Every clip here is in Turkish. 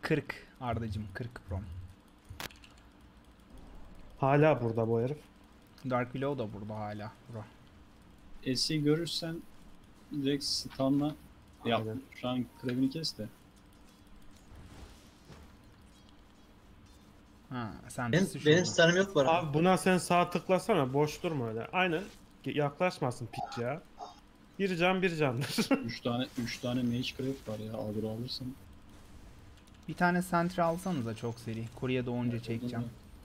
40 Ardacım, 40 prom. Hala burada bu herif. Dark Willow da burada hala. Bro. S'i görürsen direkt stunla yap. Aynen. Şu an krebini kes de. Ha, sen Benim stun'ım yok bu arada. Abi buna sen sağ tıklasana, boş durma öyle. Aynen. Yaklaşmasın piç ya. Bir can bir candır. 3 tane mage crab var ya. Agro alırsın. Bir tane sentry alsanıza çok seri. Kurye doğunca çekeceğim.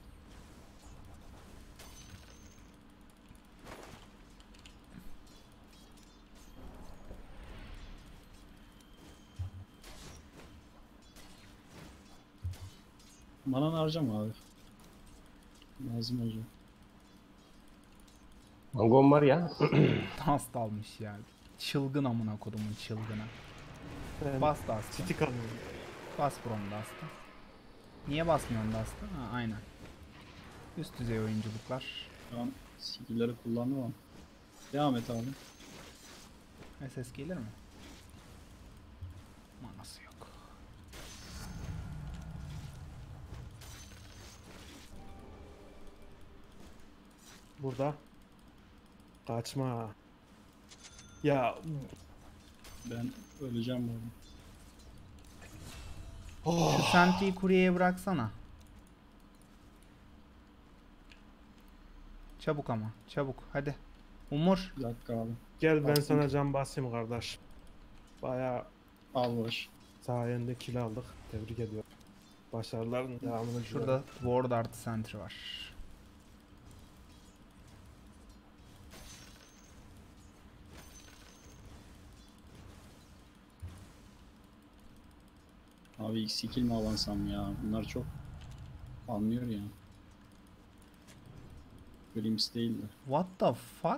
Mananı harcama abi. Lazım olacak. Mangon var ya. Dust almış ya. Çılgın amına kodumun çılgına. Ben Bas Dust'ı. stick alıyorum. Bas prom Dust'ı. Niye basmıyorsun Dust'ı? Ha, aynen. Üst düzey oyunculuklar. Şu an skill'leri kullandım ama. Devam et abi. SS gelir mi? Manası yok. Burada. Kaçma. Ya Ben öleceğim bu arada. Şu sentry'yi kuryeye bıraksana. Çabuk ama. Çabuk. Hadi. Umur. Bir dakika abi. gel ben Bastım. sana can basayım kardeş. Bayağı Al baş. sayende kill aldık. Tebrik ediyorum. Başarıların devamını diliyorum. Şurada ward artı sentry var. Abi ilk skill mi avansam ya? Bunlar çok anlıyor ya. Glimpse değil de. What the fuck?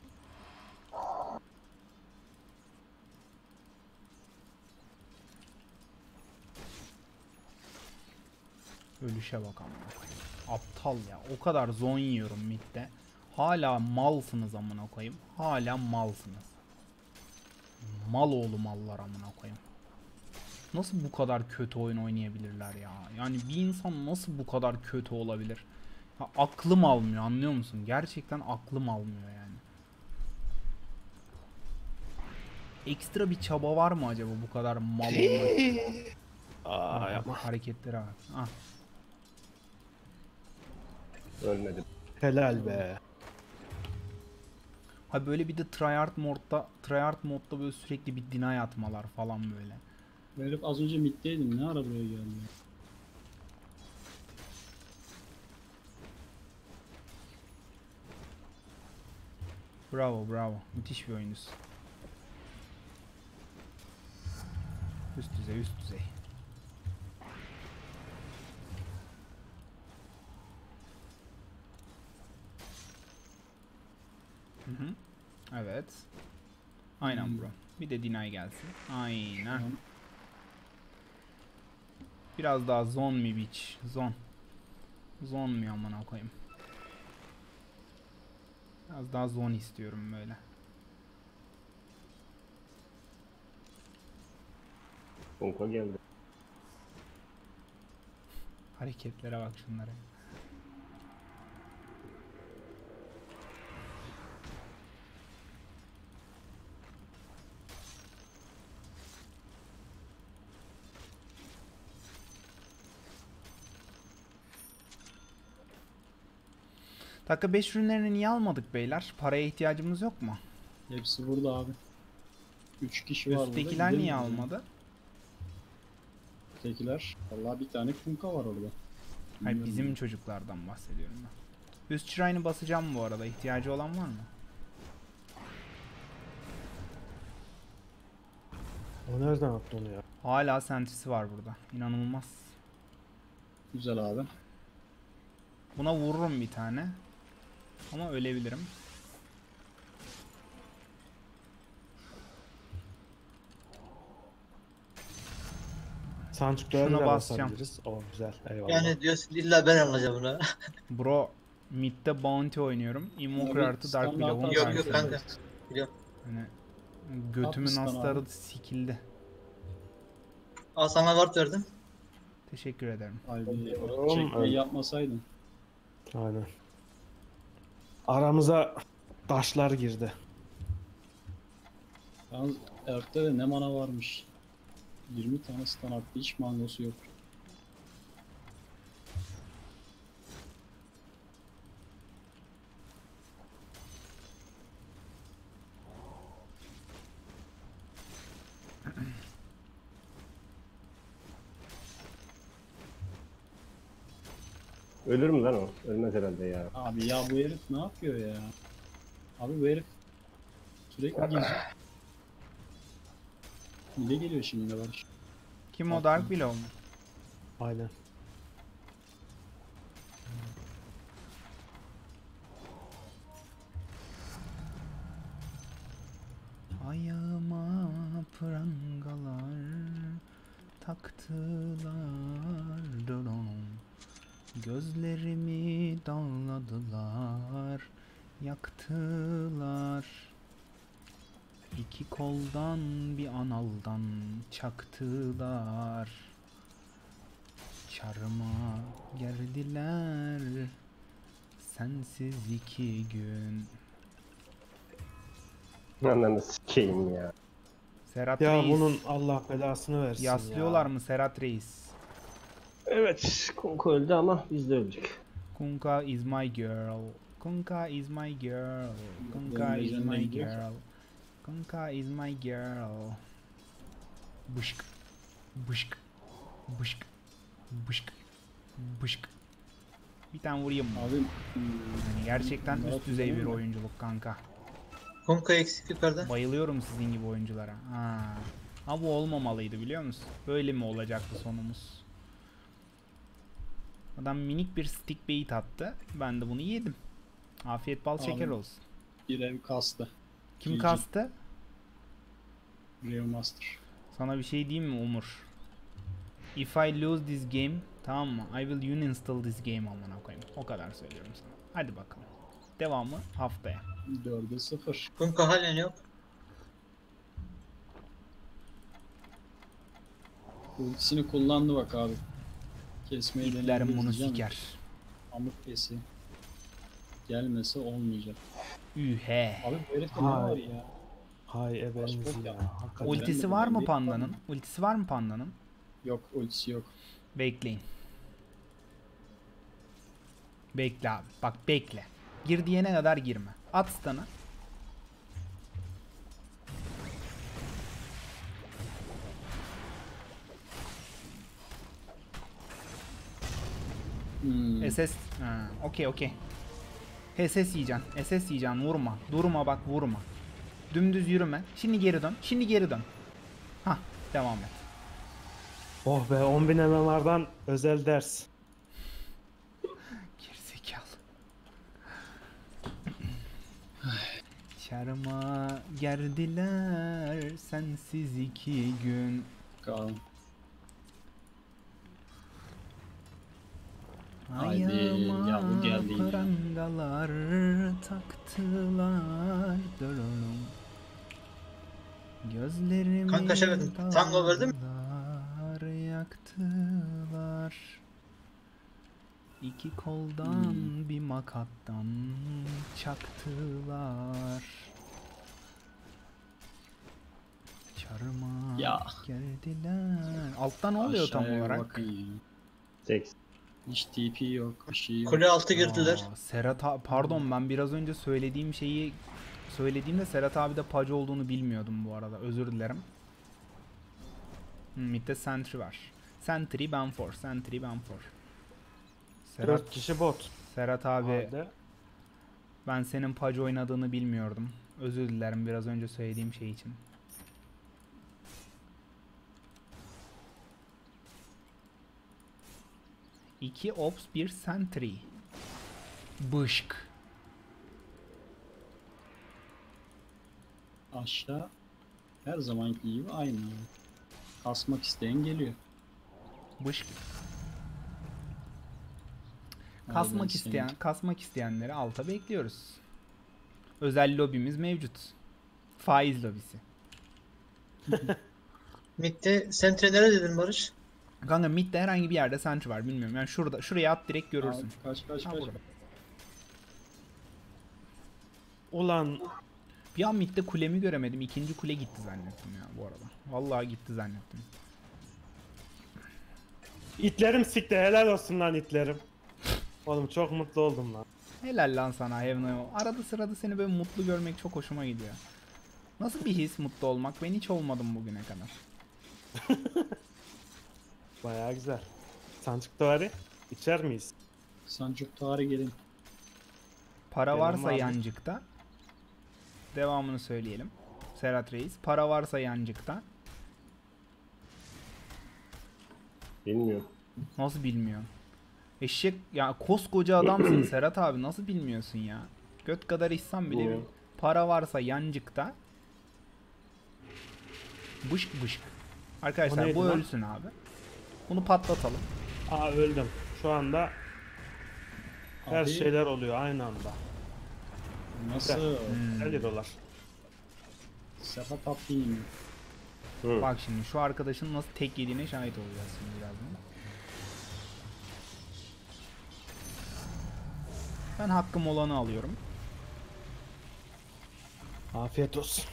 Ölüşe bak amına koyayım. Aptal ya. O kadar zon yiyorum midde. Hala malsınız amına koyayım. Hala malsınız. Mal oğlu mallar amına koyayım. Nasıl bu kadar kötü oyun oynayabilirler ya? Yani bir insan nasıl bu kadar kötü olabilir? Ya aklım almıyor, anlıyor musun? Gerçekten aklım almıyor yani. Ekstra bir çaba var mı acaba bu kadar mal olmak? Aa yapma. Hareketlere bak. Ah. Ölmedim. Helal be. Ha böyle bir de tryhard modda böyle sürekli bir deny atmalar falan böyle. Ben herif az önce middeydim. Ne ara buraya geldi ya? Bravo bravo. Müthiş bir oyuncusun. Üst düzey üst düzey. Hı hı. Evet. Aynen bro. Bir de deny gelsin. Aynen. Tamam. Biraz daha zone mi bitch? Zone. Zone mi amına koyayım? Biraz daha zone istiyorum böyle. Konka geldi. Hareketlere bak şunlara. Dakika 5 ürünlerini niye almadık beyler? Paraya ihtiyacımız yok mu? Hepsi burada abi. 3 kişi var burada. Üsttekiler niye Gidelim mi? almadı? Üsttekiler. Vallahi bir tane kunka var orada. Hayır Bilmiyorum bizim ya. çocuklardan bahsediyorum ben. Üst şirayını basacağım bu arada. İhtiyacı olan var mı? O nereden attı onu ya? Hala sentrisi var burada. İnanılmaz. Güzel abi. Buna vururum bir tane. Ama ölebilirim. Sancukları Şuna da basacağım. basabiliriz. O güzel. Eyvallah. Yani diyorsun illa ben alacağım bunu. Bro midde bounty oynuyorum. Invoker Abi, artı Dark standart Willow'un Yok yok karşısında. kanka. Biliyorum. Hani götümün Atmışsın astarı abi. sikildi. Al sana ward verdim. Teşekkür ederim. Abi Oğlum, çekmeyi yapmasaydın. Aynen. Aramıza taşlar girdi. Yalnız Erk'te de ne mana varmış. 20 tane stun attı, hiç mangosu yok. Ölür mü lan o? Ölmez herhalde ya. Abi ya bu herif ne yapıyor ya? Abi bu herif sürekli geziyor. Hile geliyor şimdi de var. Kim o, Dark Willow mu? Aynen. Ayağıma prangalar taktılar dodom. Gözlerimi dağladılar, yaktılar. İki koldan bir analdan çaktılar. Çarmıha gerdiler sensiz 2 gün. Ananı sikeyim ya. Serhat Ya Reis. bunun Allah belasını versin Yaslıyorlar ya. mı Serhat Reis? Evet, Konko öldü ama biz de öldük. Kunka is my girl. Kunka is my girl. Kunka Benim is lejenle my gidiyor. girl. Kunka is my girl. Bışk. Bışk. Bışk. Bışk. Bışk. Bir tane vurayım mı? Abi Yani gerçekten Bunlar üst düzey bir kullanıyor mu? oyunculuk kanka. Konka eksik yukarıda. Bayılıyorum sizin gibi oyunculara. Ha. Ha bu olmamalıydı biliyor musun? Böyle mi olacaktı sonumuz? Adam minik bir stick bait attı. Ben de bunu yedim. Afiyet bal şeker Abi. olsun. bir ev kastı. Kim GG. kastı? Real Master. Sana bir şey diyeyim mi Umur? If I lose this game, tamam mı? I will uninstall this game amına koyayım. O kadar söylüyorum sana. Hadi bakalım. Devamı haftaya. 4'e 0. Konka halen yok. Ultisini kullandı bak abi. Kesmeyi İplerim bunu deneyeceğim. siker. Pamuk kesi. Gelmese olmayacak. Ühe. Abi bu herifte ne Hay. var ya? Hay ebenizi Başka ya. yok. Hakikaten. Ultisi var mı pandanın? Ultisi var mı pandanın? Yok ultisi yok. Bekleyin. Bekle abi. Bak bekle. Gir diyene kadar girme. At stun'ı. SS. Ha, okey okey. SS yiyeceksin. SS yiyeceksin. Vurma. Durma bak vurma. Dümdüz yürüme. Şimdi geri dön. Şimdi geri dön. Hah. Devam et. Oh be 10.000 MMR'dan özel ders. Gerizekalı. Çarmıha gerdiler sensiz 2 gün. Kaan. Haydi, ya bu geldi Ayağıma yine. prangalar taktılar. Dırırım. Gözlerimi Kanka şey verdin, tango verdin mi? dağladılar, yaktılar. İki koldan bir makattan çaktılar. Çarmıha Ya. geldiler. Altta ne oluyor tam Aşağıya olarak? bakın ya. Seks. Hiç TP yok, bir şey yok. Kule altı girdiler. Aa, pardon ben biraz önce söylediğimde Serhat abi de pacı olduğunu bilmiyordum bu arada. Özür dilerim. Mid'de Sentry var. Sentry Banfor. Sentry Banfor. 4 kişi bot. Serhat abi Halde. ben senin pacı oynadığını bilmiyordum. Özür dilerim biraz önce söylediğim şey için. İki Ops bir Sentry. Bışk. Aşağı her zamanki gibi aynı. Kasmak isteyen geliyor. Bışk. Aynen senin. Kasmak isteyenleri alta bekliyoruz. Özel lobimiz mevcut. Faiz lobisi. Mid'de Sentre nere dedin Barış? Kanka midde herhangi bir yerde sentry var bilmiyorum. Yani şurada, şuraya at direkt görürsün. Abi, kaç kaç Ha, kaç. burada. Ulan Bir an midde kulemi göremedim. İkinci kule gitti zannettim ya bu arada. Vallahi gitti zannettim. itlerim sikti, helal olsun lan itlerim. Oğlum çok mutlu oldum lan. Helal lan sana Heaven'a. Arada sırada seni böyle mutlu görmek çok hoşuma gidiyor. Nasıl bir his mutlu olmak? Ben hiç olmadım bugüne kadar. Bayağı güzel. Sancık davarı içer miyiz? Sancuk tarihi gelin. Para Benim varsa abi. yancıkta. Devamını söyleyelim. Serhat Reis. Para varsa yancıkta. Bilmiyorum. Nasıl bilmiyor? Eşek ya, koskoca adamsın Serhat abi, nasıl bilmiyorsun ya? Göt kadar ihsan bile Bilmiyorum. para varsa yancıkta. Bışk bışk. O Arkadaşlar neydi bu lan? ölsün abi. Bunu patlatalım. Aa öldüm. Şu anda her Abi, şeyler oluyor aynı anda. nasıl? Güzel dolar. Sefa tatlıyım. Hı. Bak şimdi şu arkadaşın nasıl tek yediğine şahit olacağız şimdi birazdan. Ben hakkım olanı alıyorum. Afiyet olsun.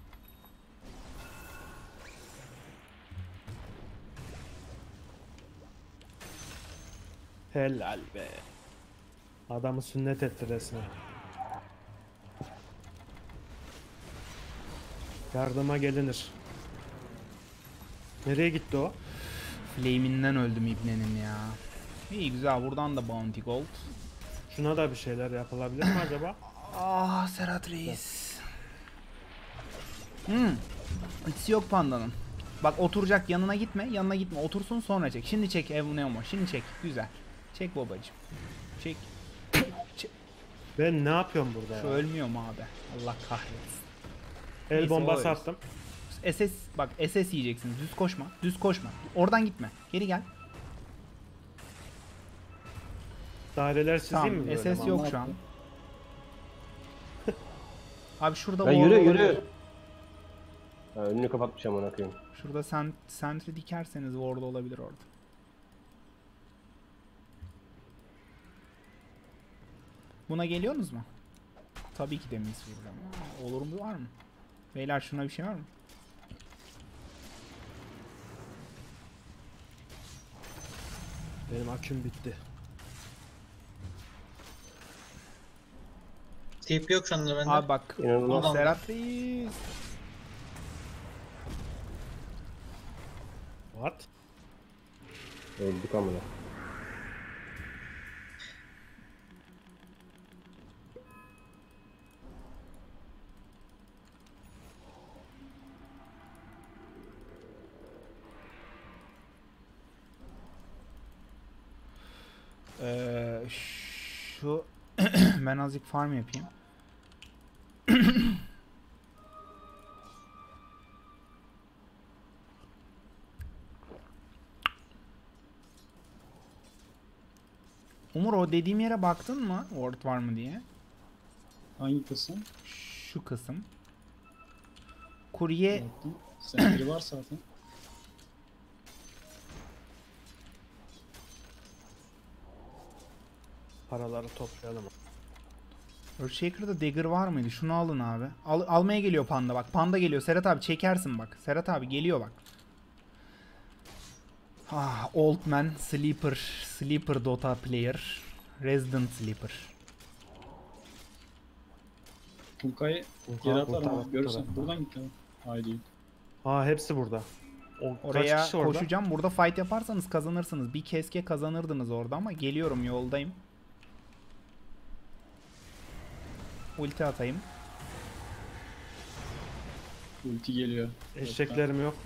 Helal be. Adamı sünnet etti resmen. Yardıma gelinir. Nereye gitti o? Flame'inden öldüm ibnenin ya. İyi güzel, buradan da bounty gold. Şuna da bir şeyler yapılabilir mi acaba? Ah Serhat Reis. Ultisi yok pandanın. Bak oturacak, yanına gitme, yanına gitme. Otursun sonra çek. Şimdi çek Evneomo. Şimdi çek. Güzel. Çek babacım. Çek. Çek. Ben ne yapıyorum burada Şu ya? ölmüyor mu abi? Allah kahretsin. El Neyse, bombası o attım. SS bak, SS yiyeceksiniz. Düz koşma. Düz koşma. Oradan gitme. Geri gel. Daireler çizeyim Tamam. mi böyle? SS yok şu an. Abi şurada Ya ward yürü olabilir. yürü. Ha, önünü kapatmış amına koyayım. Şurada sentry dikerseniz ward olabilir orada. Buna geliyorsunuz mu? Tabii ki de miss vuracağım. Olur mu, var mı? Beyler şuna bir şey var mı? Benim aküm bitti. TP yok şu anda bende. Abi bak. İnanılmaz. Ah, Serhat Reis. What? Öldük amına. Şu ben azıcık farm yapayım. Umur, o dediğim yere baktın mı? Ward var mı diye. Hangi kısım? Şu kısım. Kurye Baktım. Sentry var zaten. Paraları toplayalım. Earthshaker'da dagger var mıydı? Şunu alın abi. Almaya geliyor panda bak. Panda geliyor. Serhat abi çekersin bak. Serhat abi geliyor bak. Ah, old man, sleeper Dota player. Resident sleeper. Kunkay'ı Kunka geri atar kurtar, mı? Görürsen. kurtar. Buradan git abi. Haydi. Aa hepsi burada. O Oraya kaç kişi orada? koşacağım. Burada fight yaparsanız kazanırsınız. Bir keske kazanırdınız orada ama geliyorum, yoldayım. Ulti atayım. Ulti geliyor. Eşeklerim yok.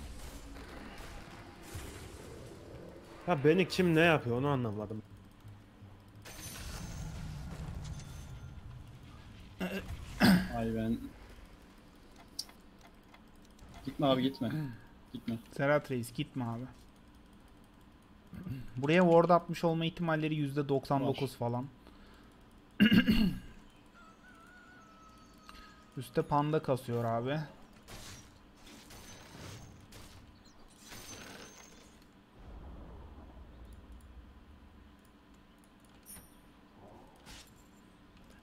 Ya beni kim ne yapıyor onu anlamadım. Ay ben. Gitme abi gitme. Gitme. Serhat Reis gitme abi. Buraya ward atmış olma ihtimalleri %99 Var. falan. Üste panda kasıyor abi.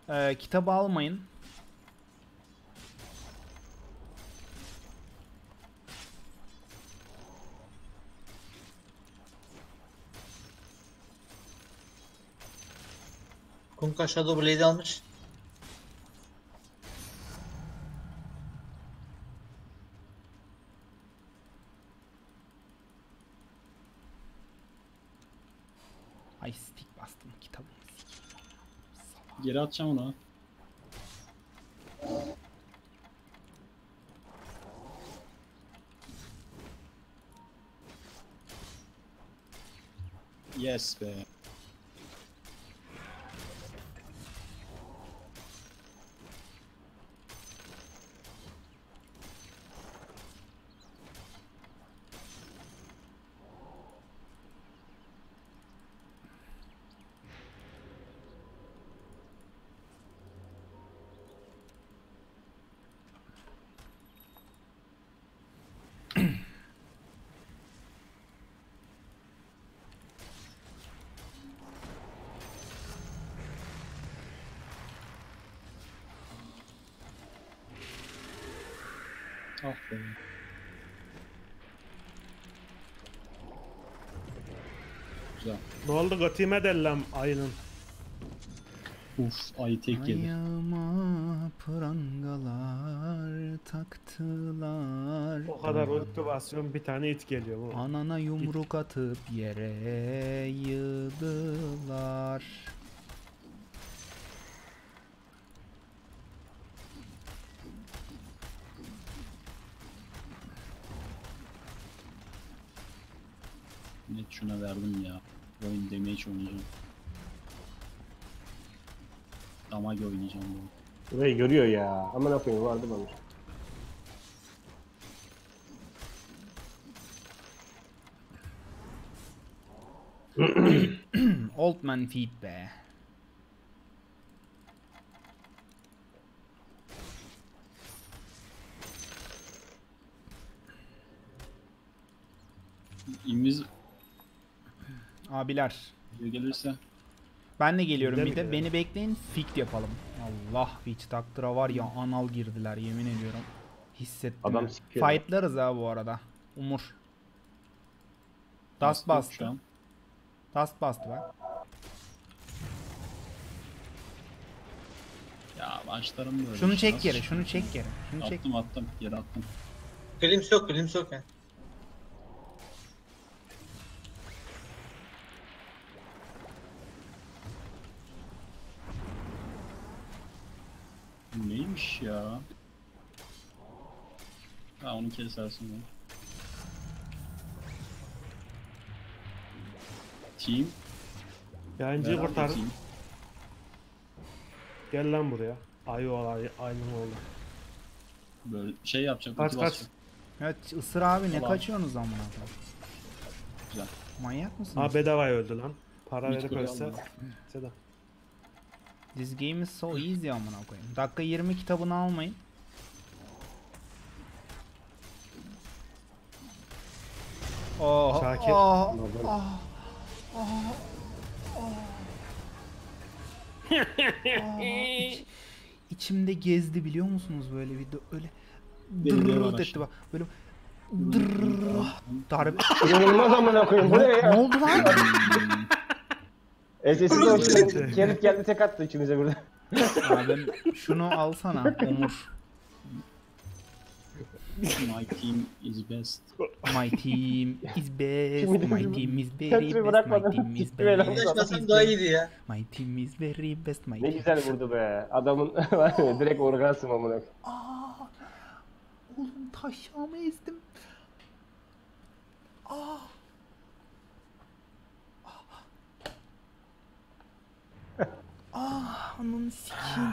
Kitabı almayın. Kunkka Shadow Blade almış. Ay stick bastım kitabı. Geri atacağım onu. Yes be. Ah be. Güzel. Ne oldu götüme dellem ayının. Uf, ayı tek yedi. Ayağıma prangalar taktılar. O kadar ulti basıyorum bir tane it geliyor bu. Anana yumruk atıp yere yığdılar. Net şuna verdim ya. Oyun damage oynayacağım. Damage oynayacağım bu. Burayı görüyor ya. Aman koyayım vardı bana. Old man feet be. İmiz Abiler. gelirse Ben de geliyorum Değil bir mi de. ya? Beni bekleyin. Fikt yapalım. Allah hiç taktıra var ya anal girdiler yemin ediyorum. Hissettim. Adam ya. sikiyor. Fightlarız ha bu arada. Umur. Dust Bastı şu bastı. an. Dust bastı be. Ya başlarım böyle. Şunu işte, çek nasıl geri, çıkıyor? şunu çek geri. Şunu çek. Attım geri attım. Glimpse yok, glimpse yok yani. Bu neymiş ya? Ha onu kesersin ya. Team. Yayıncıyı beraber kurtarın. team. Gel lan buraya. Ayı ol ayının oğlu. Böyle şey yapacak. Kaç ulti kaç. basacak. Evet ısır abi ne Ulan. kaçıyorsunuz amına koyayım? Güzel. Manyak mısınız? Ha bedavaya öldü lan. Para Mid verip kuleyi ölse. aldım. Seda. This game is so easy amına koyayım. Dakika 20 kitabını almayın. Oh, Şakir. oh, Normal. oh, İçimde gezdi biliyor musunuz böyle video öyle Benim de var dırrrrt etti aşağı. bak böyle dırrrrt darbe. İnanılmaz amına koyayım. Bu ne Ne ya? oldu lan? Sessiz olsun. Kerit geldi tek attı ikimize burada. Abi şunu alsana Umur. My team is best. My team is best. Şimdi My team is very Kendimi best. My bırakmadan team is gitti böyle. best. Uğraşmasam daha iyiydi ya. My team is very best. My Ne team. güzel vurdu be. Adamın var ya direkt orgasm amına koyayım. Aa, oğlum taşağımı ezdim. Aa. Ah, ananı sikeyim.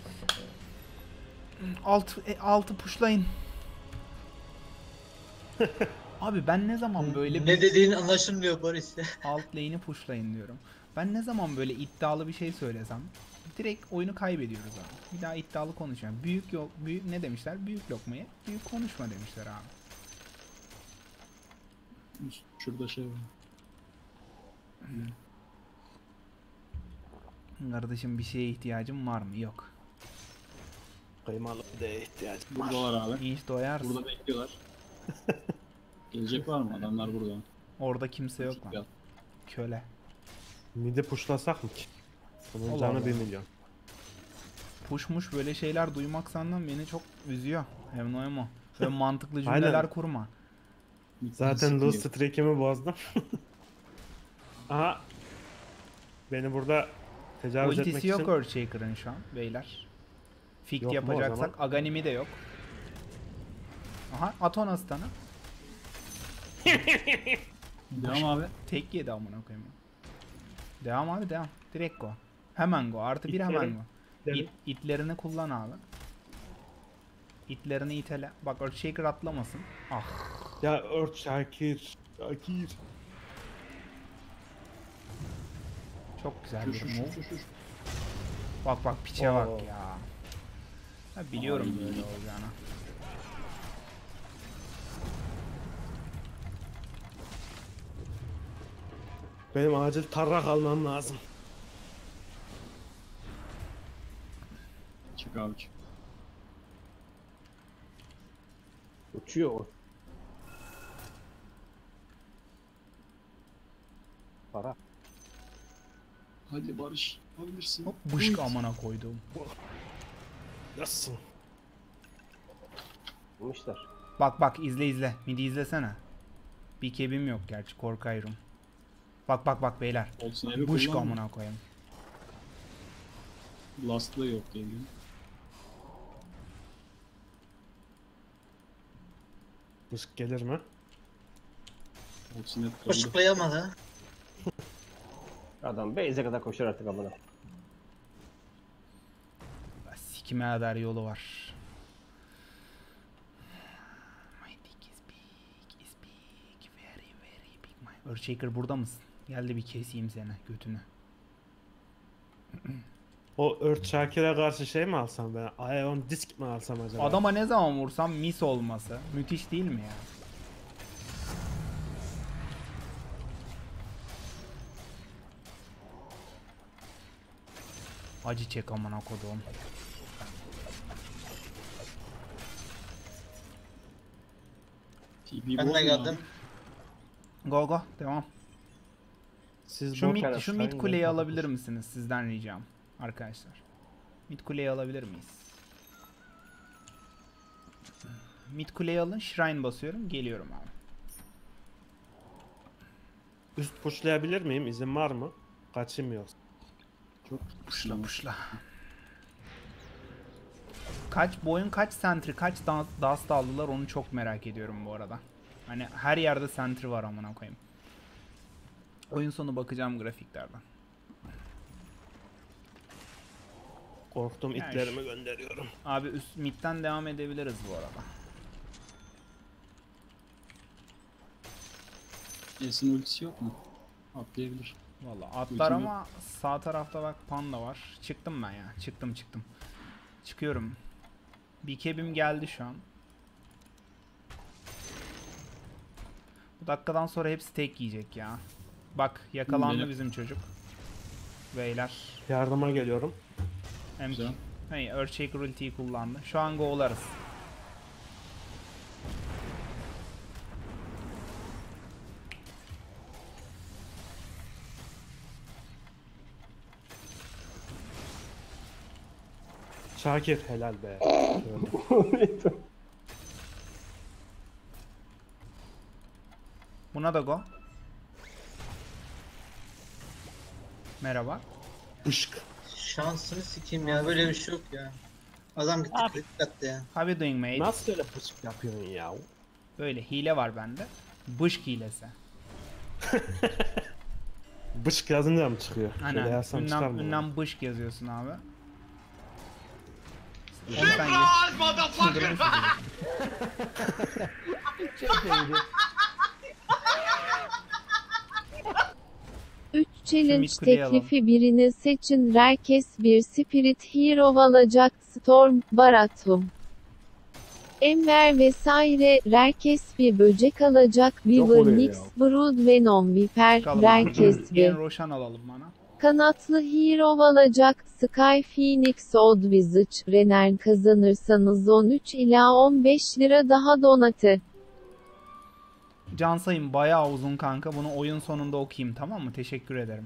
Altı pushlayın. Abi ben ne zaman böyle Ne bir dediğin anlaşılmıyor Boris ya. alt lane'i pushlayın diyorum. Ben ne zaman böyle iddialı bir şey söylesem direkt oyunu kaybediyoruz abi. Bir daha iddialı konuşuyorum. Büyük yok, büyük ne demişler? Büyük lokmaya büyük konuşma demişler abi. Şurada şey var. Kardeşim bir şeye ihtiyacın var mı? Yok. Kıymalı pideye ihtiyacım var. Buradalar abi. Hiç doyarsın. Burada bekliyorlar. Gelecek var mı? Adamlar burada. Orada kimse yok lan. Gel. Köle. Midi pushlasak mı ki? Bunun Allah canı Allah. 1 milyon. Puşmuş böyle şeyler duymak senden beni çok üzüyor. Hem noyama. Böyle mantıklı Aynen. cümleler kurma. Zaten lose streak'imi bozdum. Aha. Beni burada tecavüz etmek Ultisi için. yok Earthshaker'ın şu an beyler. Fikt Yok mu o yapacaksak zaman? Aganimi de yok. Aha Aton Aslanı. Devam abi. Tek yedi amına koyayım. Devam abi devam. Direkt go. Hemen go. Artı bir hemen İtlerim. go. İtlerim. İtlerini kullan abi. İtlerini itele. Bak Earthshaker atlamasın. Ah. Ya Earth Şakir. Şakir. Çok güzel Şu bir şu move. şu şu. Bak bak piçe Oo. bak ya. Ha, biliyorum Ay. böyle olacağını. Benim acil tarrak almam lazım. Çık abi çık. Uçuyor o. Para. Hadi Barış. Yapabilirsin. Hop bışk amına koydum. Nasılsın? Bulmuşlar. Bak bak izle izle. Midi izlesene. Bir kebim yok gerçi korkayım. Bak bak bak beyler. Olsun evi Bışk kullanma. amına koyayım. Last'lığı yok diye biliyorum. Bışık gelir mi? Olsun hep kaldı. Koşuklayamadı. Adam base'e kadar koşar artık amına. Sikime kadar yolu var. My dick is big, is big, very very big. My Earthshaker burada mısın? Gel de bir keseyim seni götünü. O Earth Şakir'e karşı şey mi alsam ben? Ion Disk mi alsam acaba? Adama ne zaman vursam mis olması. Müthiş değil mi ya? Acı çek amına kodum. TB Ben de bozma geldim. Go go devam. Siz Şu bot mid, tarafı şu mid sayın kuleyi ben alabilir kapatmış. misiniz sizden ricam arkadaşlar? Mid kuleyi alabilir miyiz? Mid kuleyi alın, shrine basıyorum, geliyorum abi. Üst pushlayabilir miyim? İzin var mı? Kaçayım yok. Çok Puşla puşla. Kaç boyun kaç sentry kaç dust aldılar onu çok merak ediyorum bu arada. Hani her yerde sentry var amına koyayım. Oyun sonu bakacağım grafiklerden. Korktum Yani itlerimi gönderiyorum. Abi üst midden devam edebiliriz bu arada. Esin ultisi yok mu? Atlayabilir. Vallahi atlar Ultimi- ama sağ tarafta bak panda var. Çıktım ben ya. Çıktım. Çıkıyorum. Bir kebim geldi şu an. Bu dakikadan sonra hepsi tek yiyecek ya. Bak yakalandı Benim- bizim çocuk. Beyler. Yardıma geliyorum. Hem Güzel. hey, Earthshaker ultiyi kullandı. Şu an go'larız. Şakir helal be. Şöyle. Buna da go. Merhaba. Bışk. Şansını sikeyim ya. Böyle bir şey yok ya. Adam gitti Abi. kritik attı ya. How you doing mate? Nasıl öyle bışk yapıyorsun ya? Böyle hile var bende. Bışk hilesi. Bışk yazınca mı çıkıyor? Şöyle Aynen. yazsam çıkar Ünlem, mı? ünlem bışk yazıyorsun abi. Onu sen ye- Çıldırmış çocuk. 3 challenge mid kuleyi teklifi birini seçin. Herkes bir Spirit Hero alacak. Storm, Baratum, Enver vesaire. Herkes bir böcek alacak. Weaver, oluyor Nyx, ya. Brood, Venom, Viper. Bakalım. Herkes Gene bir Roshan alalım bana. Kanatlı hero alacak Sky Phoenix Oddvisage Renner kazanırsanız 13 ila 15 lira daha donatı. Can sayım bayağı uzun kanka. Bunu oyun sonunda okuyayım, tamam mı? Teşekkür ederim.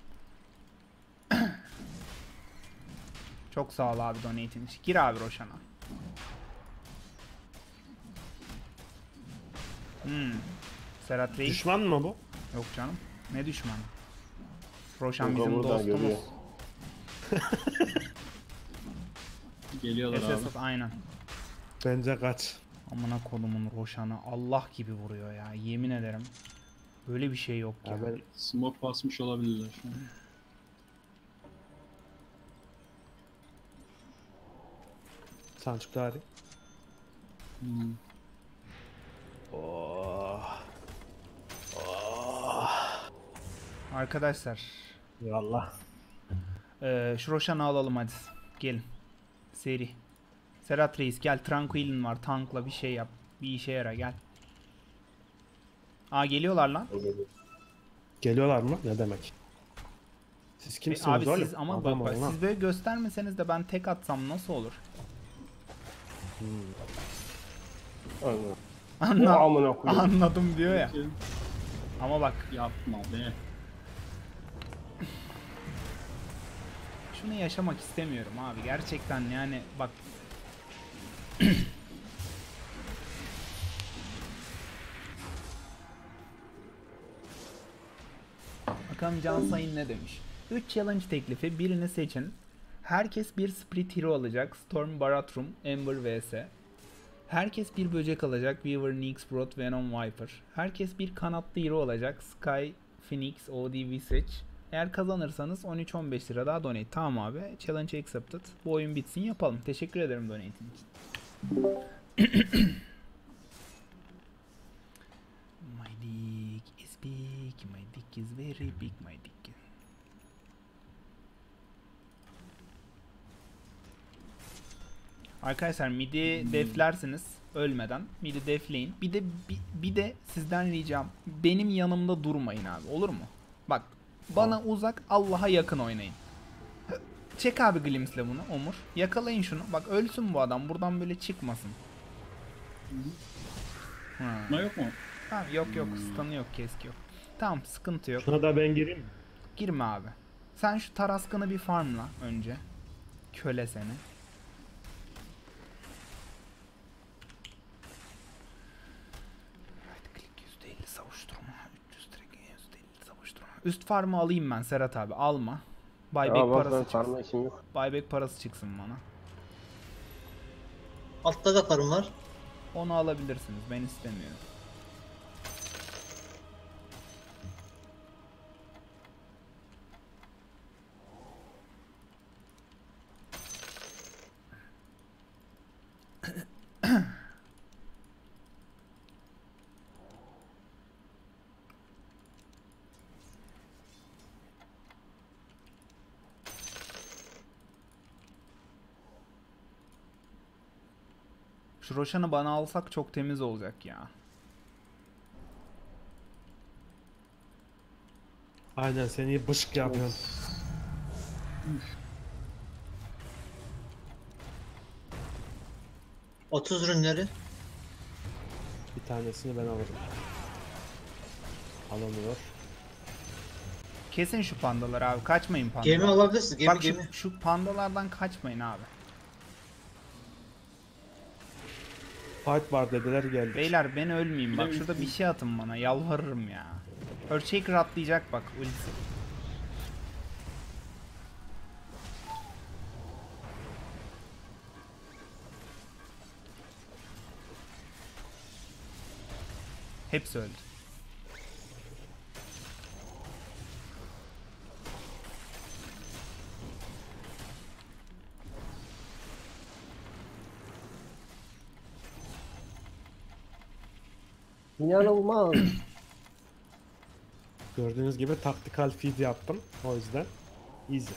Çok sağ ol abi donate'in için. Gir abi Roşan'a. Serhat Reis. Düşman mı bu? Yok canım. Ne düşmanı? Roşan Kanka bizim buradan dostumuz. görüyor. Geliyorlar abi. SSS aynen. Bence kaç. Amına kodumun Roşan'ı Allah gibi vuruyor ya. Yemin ederim. Böyle bir şey yok ya. Ya ben Smoke basmış olabilirler şu an. Sancuk Dari. Hmm. Arkadaşlar. Eyvallah. Şu Roşan'ı alalım hadi. Gelin. Seri. Serhat Reis gel. Tranquil'in var. Tankla bir şey yap. Bir işe yara gel. Aa geliyorlar lan. Geliyorlar mı? Ne demek? Siz kimsiniz Abi oğlum? siz ama Adam bak olun lan. siz böyle göstermeseniz de ben tek atsam nasıl olur? Aynen. Bu Anla amına koyayım. anladım diyor ya. Ama bak Yapma be. şunu yaşamak istemiyorum abi. Gerçekten yani bak. Bakalım Can Sayın ne demiş. 3 challenge teklifi, birini seçin. Herkes bir Spirit Hero alacak. Storm, Baratheon, Ember vs. Herkes bir böcek alacak. Weaver, Nyx, Brood, Venom, Viper. Herkes bir kanatlı hero alacak. Sky, Phoenix, OD, Visage. Eğer kazanırsanız 13-15 lira daha donate. Tamam abi. Challenge accepted. Bu oyun bitsin yapalım. Teşekkür ederim donate'in için. My dick is big. My dick is very big. My dick. Arkadaşlar midi deflersiniz ölmeden. Midi defleyin. Bir de sizden ricam benim yanımda durmayın abi. Olur mu? Bak bana uzak, Allah'a yakın oynayın. Çek abi Glimpse'le bunu Omur. Yakalayın şunu. Bak ölsün bu adam. Buradan böyle çıkmasın. Ama yok mu? Tamam yok stun'ı yok, keski yok. Tamam sıkıntı yok. Şuna da ben gireyim mi? Girme abi. Sen şu Taraskın'ı bir farmla önce. Köle seni. Right click %50 savuşturma. 300 direkt %50 savuşturma. Üst farmı alayım ben Serhat abi. Alma. Buyback Ya bak ben parası çıksın. sarma işim yok. Buyback parası çıksın bana. Altta da karım var. Onu alabilirsiniz. Ben istemiyorum. Şu Roshan'ı bana alsak çok temiz olacak ya. Aynen seni bışık yapıyorum. Otuz ürünleri. Bir tanesini ben alırım. Alamıyor. Kesin şu pandaları abi. Kaçmayın pandalar. Gemi alabilirsiniz. Gemi Bak gemi. şu pandalardan kaçmayın abi. Fight var dediler geldik. Beyler ben ölmeyeyim bak. Şurada bir şey atın bana. Yalvarırım ya. Earthshaker atlayacak bak. Ultisi. Hepsi öldü. İnanılmaz. Gördüğünüz gibi taktikal feed yaptım. O yüzden easy.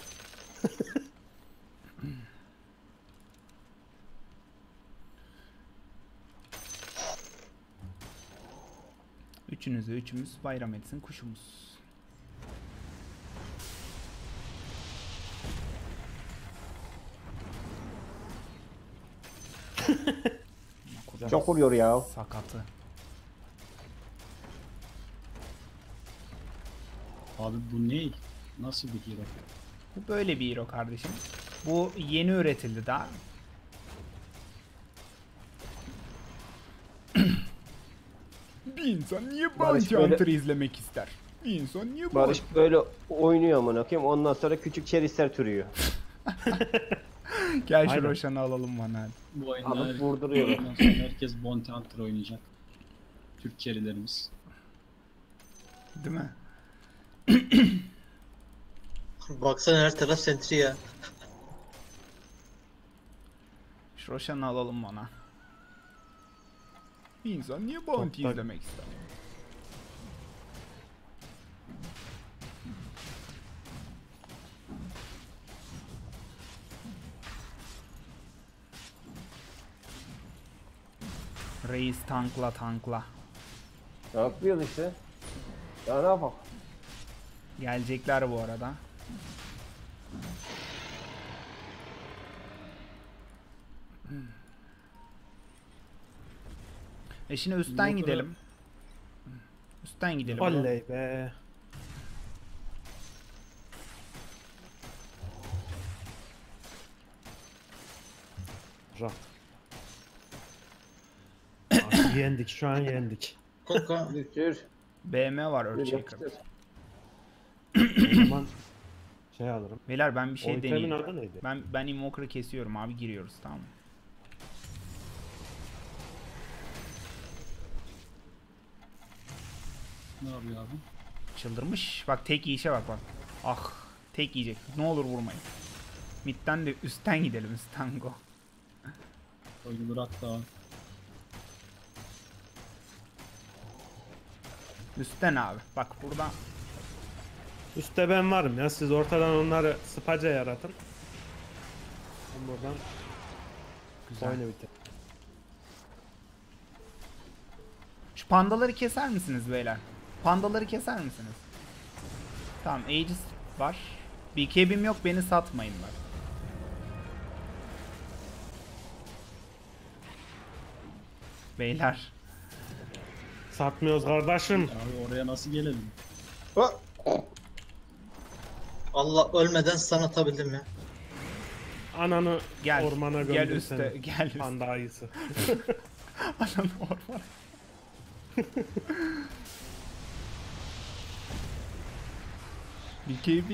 Üçümüz bayram etsin kuşumuz. Çok vuruyor ya. Sakatı. Abi bu ne? Nasıl bir hero? Bu böyle bir hero kardeşim. Bu yeni üretildi daha. Bir insan niye Barış Bounty böyle- Hunter'ı izlemek ister? Bir insan niye Barış böyle oynuyor amına koyayım. Ondan sonra küçük çerisler türüyor. Gel şu Aynen. Roshan'ı alalım bana hadi. Bu oyunda Alıp vurduruyor. ondan sonra herkes Bounty Hunter oynayacak. Türk kerilerimiz. Değil mi? Baksana her taraf sentry ya. Şu Roshan'ı alalım bana. Bir insan niye Bounty Çok da- izlemek ister? Reis tankla tankla. Ne yapıyoruz işte? Ya ne yapalım? Gelecekler bu arada. Şimdi üstten Motora- gidelim. Üstten gidelim. Oley be. Rak. Abi yendik, şu an yendik. Koka. Düşür. BM var Bir Earthshaker. yapıştır. O zaman şey alırım. Beyler ben bir O şey itemin deneyeyim. adı neydi? Ben Invoker'ı kesiyorum abi, giriyoruz, tamam mı? Ne yapıyor abi? Çıldırmış. Bak tek yiyişe bak bak. Ah, tek yiyecek. Ne olur vurmayın. Mid'den de üstten gidelim, üstten go. Oyunu bırak da. Üstten abi. Bak burada Üstte ben varım ya, siz ortadan onları spaca yaratın. Ben buradan güzel. oyunu bitir. Şu pandaları keser misiniz beyler? Pandaları keser misiniz? Tamam, Aegis var. BKB'm yok, beni satmayın bak. Beyler. Satmıyoruz kardeşim. Abi oraya nasıl gelelim? Ha! Allah ölmeden stun atabildim ya. Ananı Gel. ormana Gel gömdüm üste. seni. Gel üste. Panda ayısı. Ananı ormana. BKB.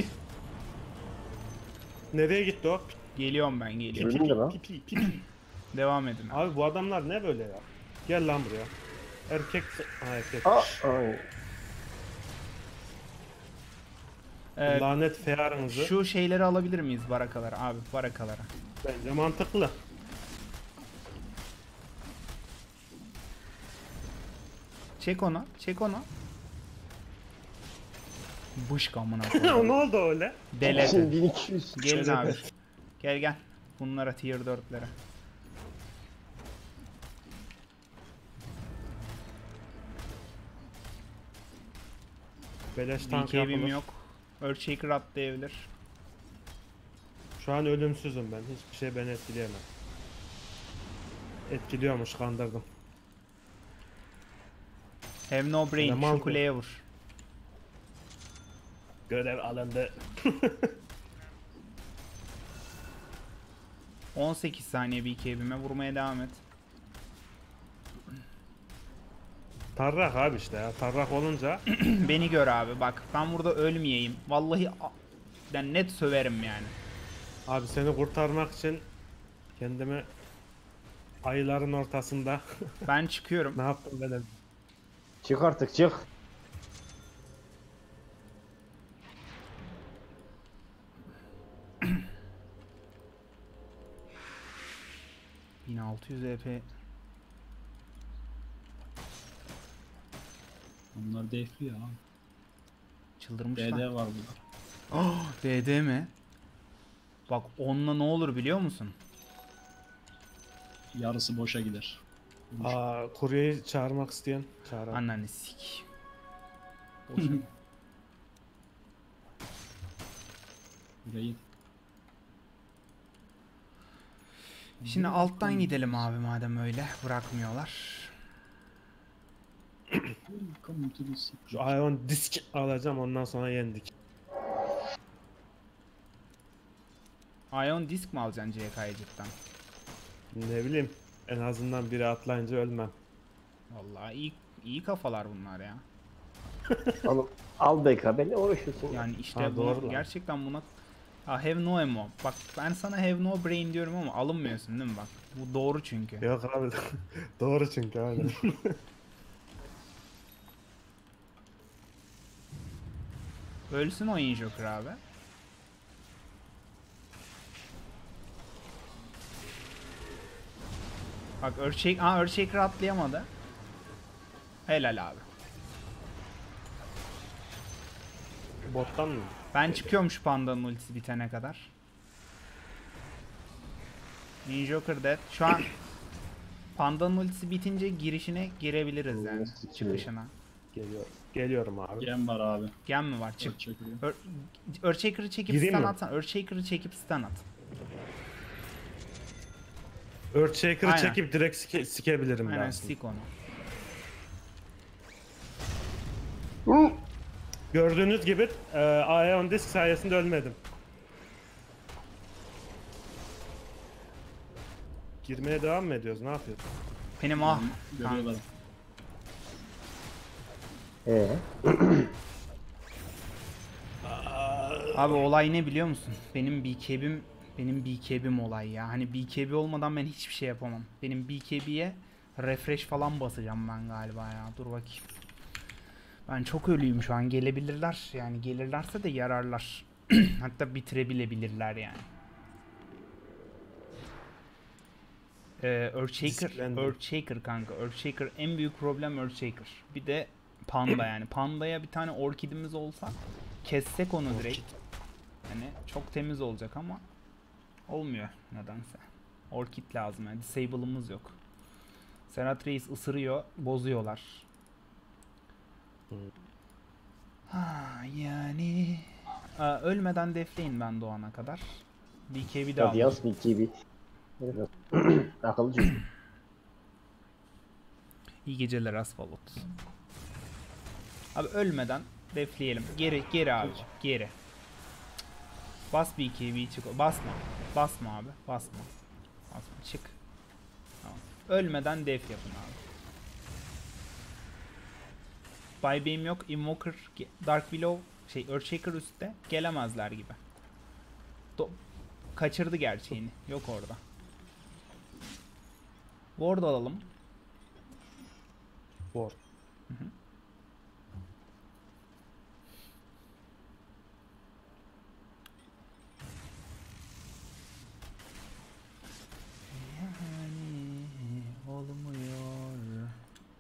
Nereye gitti o? Geliyorum ben, geliyorum. Ölüm de lan. Pipi, pipi. Devam edin. Abi bu adamlar ne böyle ya? Gel lan buraya. Erkek... Ha erkek. Aa, ay. Lanet fearınızı. Şu şeyleri alabilir miyiz, barakaları abi, barakaları. Bence mantıklı. Çek onu, çek onu. Bışk amına ne koyayım. oldu öyle? Delete. 1200. Gelin abi. Gel gel. Bunlara tier 4'lere. Beleş tank BKB'm yapılır. yok. Earthshaker atlayabilir. Şu an ölümsüzüm ben. Hiçbir şey beni etkileyemez. Etkiliyormuş, kandırdım. Have no brain. Eleman Şu mı? kuleye vur. Görev alındı. 18 saniye BKB'me vurmaya devam et. Tarrak abi işte ya. Tarrak olunca Beni gör abi, bak ben burada ölmeyeyim. Vallahi ben net söverim yani. abi seni kurtarmak için kendimi ayıların ortasında Ben çıkıyorum. ne yaptım ben? Çık artık çık. EP. Onlar defli ya. Çıldırmışlar. DD var burada. Oh, DD mi? Bak onunla ne olur biliyor musun? Yarısı boşa gider. Aa, kuryeyi çağırmak isteyen çağır. Ananı sik. Boşa. Burayı Şimdi alttan gidelim abi madem öyle bırakmıyorlar. Welcome to the city. Şu Ion disk alacağım, ondan sonra yendik. Ion disk mi alacaksın CK'yı cidden? Ne bileyim, en azından biri atlayınca ölmem. Vallahi iyi kafalar bunlar ya. Oğlum al BK beni uğraşıyorsun. Yani işte Ha, doğru lan. gerçekten buna have no ammo. Bak ben sana have no brain diyorum ama alınmıyorsun değil mi bak? Bu doğru çünkü. Yok abi. Doğru çünkü abi. Ölsün o Injoker abi. Bak Earthshaker atlayamadı. Helal abi. Bottan mı? Ben çıkıyorum şu pandanın ultisi bitene kadar. Injoker dead. Şu an pandanın ultisi bitince girişine girebiliriz yani. Çıkışına. Geliyorum abi. Gem var abi. Gen mi var? Çık. Çok çekiliyor. Earthshaker'ı çekip Gireyim stun mi? atsan. Earthshaker'ı çekip stun at. Earthshaker'ı Aynen. çekip direkt sikebilirim Aynen ben. stick onu. Gördüğünüz gibi Ion disk sayesinde ölmedim. Girmeye devam mı ediyoruz? Ne yapıyoruz? Benim ah. Görüyorlar. Abi olay ne biliyor musun? Benim BKB'm olay ya. Hani BKB olmadan ben hiçbir şey yapamam. Benim BKB'ye refresh falan basacağım ben galiba ya. Dur bakayım. Ben çok ölüyüm şu an. Gelebilirler. Yani gelirlerse de yararlar. Hatta bitirebilebilirler yani. Disklendim. Earthshaker kanka. Earthshaker en büyük problem Earthshaker. Bir de Panda yani. Panda'ya bir tane orkidimiz olsa kessek onu direkt. Yani çok temiz olacak ama olmuyor nedense. Orkid lazım yani. Disable'ımız yok. Serhat Reis ısırıyor. Bozuyorlar. Ha yani. Ölmeden defleyin ben doğana kadar. BKB de aldım. Radyans BKB. Akıllı çocuk. İyi geceler Asfalot. Abi ölmeden defleyelim. Geri abi. Geri. Bas BKB çık. Basma. Basma abi. Basma. Basma. Çık. Tamam. Ölmeden def yapın abi. Buybeam yok. Invoker, Dark Willow, Earthshaker üstte. Gelemezler gibi. Kaçırdı gerçeğini. Yok orada. Ward alalım. War. Olmuyor.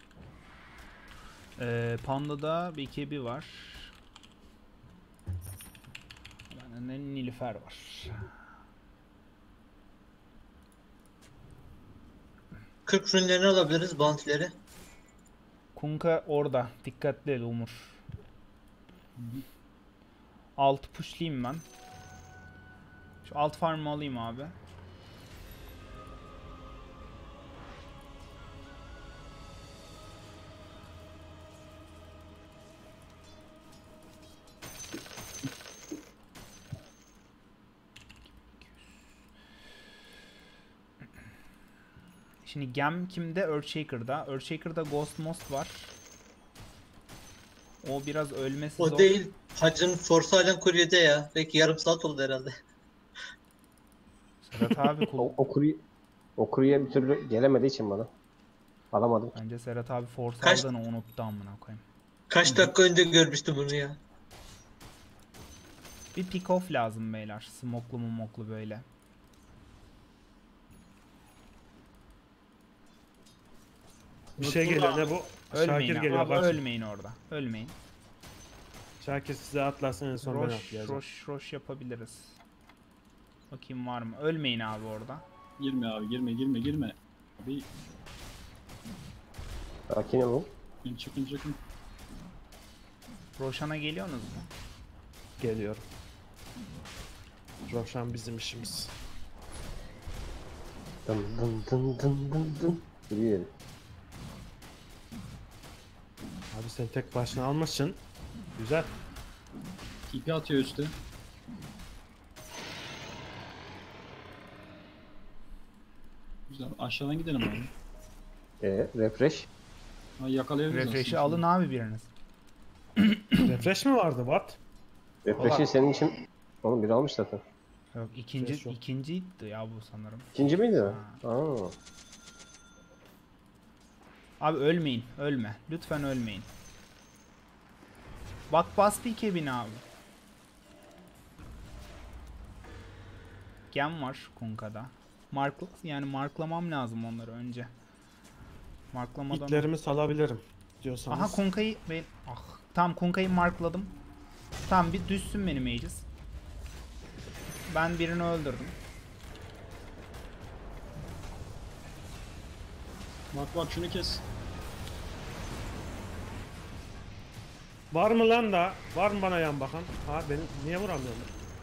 Panda'da BKB var. Bende de Nilüfer var. 40 ürünlerini alabiliriz, bounty'leri. Kunkka orada. Dikkatli el Umur. Alt pushlayayım ben. Şu alt farm'ı alayım abi. Şimdi Gem kimde? Earthshaker'da. Earthshaker'da Ghost Most var. O biraz ölmesi O zor. değil. Hacı'nın Force halen kuryede ya. Belki yarım saat oldu herhalde. Serhat abi O kuruya bir türlü gelemediği için bana. Alamadım. Bence Serhat abi Force Kaç- aldığını unuttu amına koyayım. Kaç dakika önce görmüştüm bunu ya. Bir pick off lazım beyler. Smoklu mumoklu böyle. Bir şey geliyor, ne bu? Ölmeyin Şakir abi. geliyor. Abi Bak. ölmeyin orada. Ölmeyin. Şakir size atlasın, en son ben atlayacağım. Roş yapabiliriz. Bakayım var mı? Ölmeyin abi orada. Girme abi, girme. Abi Sakin olun. çıkın. Roşan'a geliyorsunuz mu? Geliyorum. Roshan bizim işimiz. Dın dın dın dın dın dın. Yürüyor. Abi sen tek başına almışsın. Güzel. TP atıyor üstü. Güzel. Aşağıdan gidelim abi. Refresh. Ha, yakalayabiliriz Refresh'i aslında. alın abi biriniz. Refresh mi vardı Watt? Refresh'i senin için... Oğlum biri almış zaten. Yok Refresh yok. ikinciydi ya bu sanırım. İkinci miydi o? Aa. Abi ölmeyin, ölme. Lütfen ölmeyin. Bak bas pike bin abi. Gem var Kunka'da. Yani marklamam lazım onları önce. Marklamadan... İtlerimi salabilirim diyorsanız. Aha Kunka'yı ben... Ah, tam Kunka'yı markladım. Tam bir düşsün benim Aegis. Ben birini öldürdüm. Bak şunu kes. Var mı lan da? Var mı bana yan bakan? Ha beni niye vuramıyorum?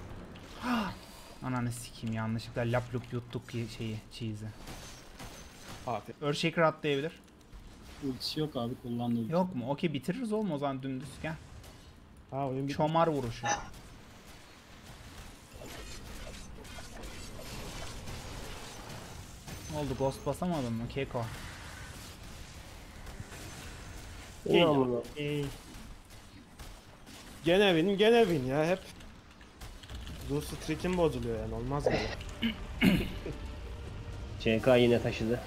Ananı sikeyim yanlışlıkla lap lup yuttuk şeyi, cheese'i. Abi. Earthshaker atlayabilir. Ultisi yok abi, kullandı ulti. Yok mu? Okey bitiririz oğlum o zaman dümdüz gel. Ha oyun bitti. Çomar vuruşu. Ne oldu? Ghost basamadın mı Keko? İnanmıyorum. Gene win ya hep. Zeus streak'im bozuluyor yani olmaz böyle. CK yine taşıdı.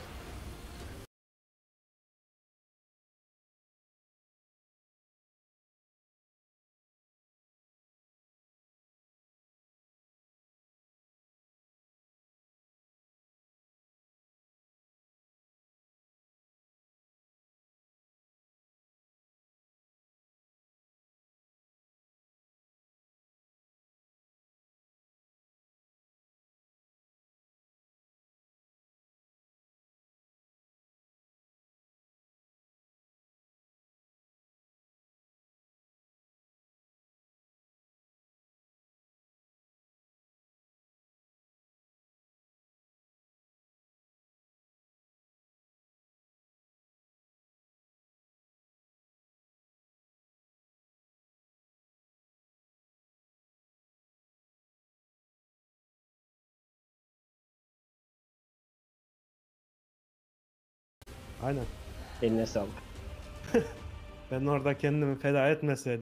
Aynen. Eline sağlık. Ben orada kendimi feda etmeseydim.